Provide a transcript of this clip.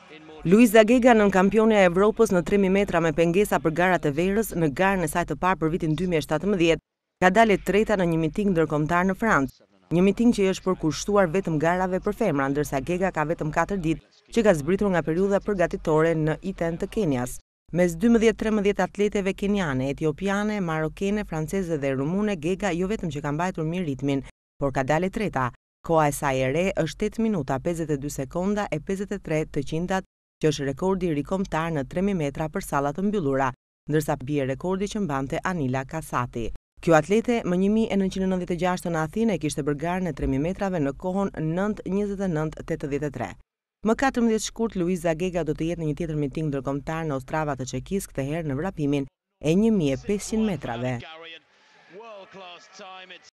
Luisa Gega nën kampionja e Evropës në 3000 metra me pengesa për garat e verës në garën e saj të parë për vitin 2017, ka dalë e treta në një miting ndërkombëtar në Francë, një miting që i është përkushtuar vetëm garave për femra, ndërsa Gega ka vetëm 4 ditë që ka zbritur nga periudha përgatitore në Iten të Kenias. Mes 12-13 atleteve keniane, etiopiane, marokene, franceze dhe rumune, Gega jo vetëm që ka mbajtur mirë ritmin, por ka dalë e treta. Koha e saj e re është 8 minuta 52 sekonda e 53 të qindat, që është rekordi rikombëtar në 3000 metra për salla të mbyllura, ndërsa bie rekordi që mbante Anila Kasati. Kjo atlete më 1996 në Athinë e kishte bërë garën e 3000 metrave në kohën 9:29:83. Më 14 shkurt, Luisa Gega do të jetë në një tjetër miting ndërkombëtar në Ostrava të Çekisë, këtë herë në vrapimin e 1500 metrave.